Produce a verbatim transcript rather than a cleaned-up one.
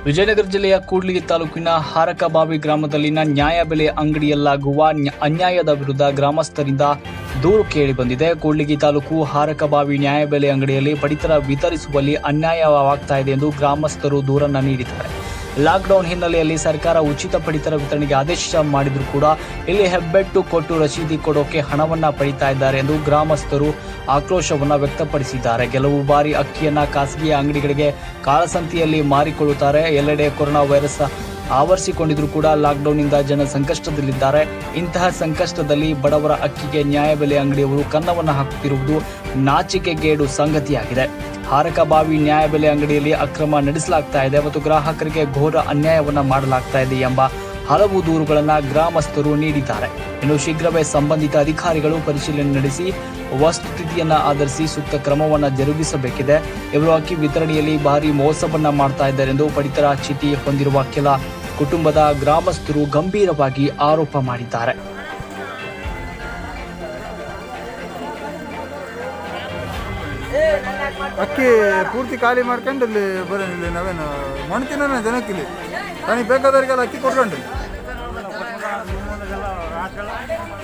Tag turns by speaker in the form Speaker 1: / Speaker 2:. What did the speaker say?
Speaker 1: ವಿಜಯನಗರ ಜಿಲ್ಲೆಯ ಕೂಡ್ಲಿಗಿ ತಾಲೂಕಿನ ಹಾರಕಬಾವಿ ಗ್ರಾಮದಲ್ಲಿನ ನ್ಯಾಯಬೆಲೆ ಅಂಗಡಿಯಲ್ಲಾಗುವ ಅನ್ಯಾಯದ ವಿರುದ್ಧ ಗ್ರಾಮಸ್ಥರಿಂದ ದೂರು ಕೇಳಿ ಬಂದಿದೆ. ಕೂಡ್ಲಿಗಿ ತಾಲೂಕು ಹಾರಕಬಾವಿ ನ್ಯಾಯಬೆಲೆ ಅಂಗಡಿಯಲ್ಲಿ ಪಡಿತರ ವಿತರಿಸುವಲ್ಲಿ ಅನ್ಯಾಯವಾಗ್ತಾ ಇದೆ ಎಂದು ಗ್ರಾಮಸ್ಥರು ದೂರನ್ನ ನೀಡಿದ್ದಾರೆ. ಲಾಕ್ಡೌನ್ ಹಿನ್ನೆಲೆಯಲ್ಲಿ ಸರ್ಕಾರ ಉಚಿತ ಪಡಿತರ ವಿತರಣೆಗೆ ಆದೇಶ ಮಾಡಿದ್ರು ಕೂಡ ಇಲ್ಲಿ ಹೆಬ್ಬೆಟ್ಟು ಕೊಟ್ಟು ರಸೀದಿ ಕೊಡೋಕೆ ಹಣವನ್ನ ಪಡಿತಾ ಇದ್ದಾರೆ ಎಂದು ಗ್ರಾಮಸ್ಥರು ಆಕ್ರೋಶವನ್ನ ವ್ಯಕ್ತಪಡಿಸಿದ್ದಾರೆ. ಕೆಲವು ಬಾರಿ ಅಕ್ಕಿಯನ್ನ ಖಾಸಗಿ ಅಂಗಡಿಗಳಿಗೆ ಕಾಳಸಂತೆಯಲ್ಲಿ ಮಾರಿಕೊಳ್ಳುತ್ತಾರೆ. ಎಲ್ಲೆಡೆ ಕೊರೋನಾ ವೈರಸ್ ಆವರಿಸಿಕೊಂಡಿದ್ರು ಕೂಡ ಲಾಕ್ಡೌನ್ನಿಂದ ಜನ ಸಂಕಷ್ಟದಲ್ಲಿದ್ದಾರೆ. ಇಂತಹ ಸಂಕಷ್ಟದಲ್ಲಿ ಬಡವರ ಅಕ್ಕಿಗೆ ನ್ಯಾಯಬೆಲೆ ಅಂಗಡಿಯವರು ಕನ್ನವನ್ನು ಹಾಕುತ್ತಿರುವುದು ನಾಚಿಕೆಗೇಡು ಸಂಗತಿಯಾಗಿದೆ. ಹಾರಕಬಾವಿ ನ್ಯಾಯಬೆಲೆ ಅಂಗಡಿಯಲ್ಲಿ ಅಕ್ರಮ ನಡೆಸಲಾಗ್ತಾ ಇದೆ ಮತ್ತು ಗ್ರಾಹಕರಿಗೆ ಘೋರ ಅನ್ಯಾಯವನ್ನ ಮಾಡಲಾಗ್ತಾ ಇದೆ ಎಂಬ ಹಲವು ದೂರುಗಳನ್ನು ಗ್ರಾಮಸ್ಥರು ನೀಡಿದ್ದಾರೆ. ಇನ್ನು ಶೀಘ್ರವೇ ಸಂಬಂಧಿತ ಅಧಿಕಾರಿಗಳು ಪರಿಶೀಲನೆ ನಡೆಸಿ ವಸ್ತುಸ್ಥಿತಿಯನ್ನ ಆಧರಿಸಿ ಸೂಕ್ತ ಕ್ರಮವನ್ನ ಜರುಗಿಸಬೇಕಿದೆ. ಇವರು ಅಕ್ಕಿ ವಿತರಣೆಯಲ್ಲಿ ಭಾರಿ ಮೋಸವನ್ನ ಮಾಡ್ತಾ ಇದ್ದಾರೆ ಎಂದು ಪಡಿತರ ಚೀಟಿ ಹೊಂದಿರುವ ಕೆಲ ಕುಟುಂಬದ ಗ್ರಾಮಸ್ಥರು ಗಂಭೀರವಾಗಿ ಆರೋಪ ಮಾಡಿದ್ದಾರೆ.
Speaker 2: ಅಕ್ಕಿ ಪೂರ್ತಿ ಖಾಲಿ ಮಾಡ್ಕೊಂಡು ಇಲ್ಲಿ ಬರೋದಿಲ್ಲ. ನಾವೇನು ಮಾಡ್ತೀನ ಜನಕ್ಕೆ ಇಲ್ಲಿ ನನಗೆ ಬೇಕಾದವರಿಗೆಲ್ಲ ಅಕ್ಕಿ ಕೊಟ್ಕೊಂಡು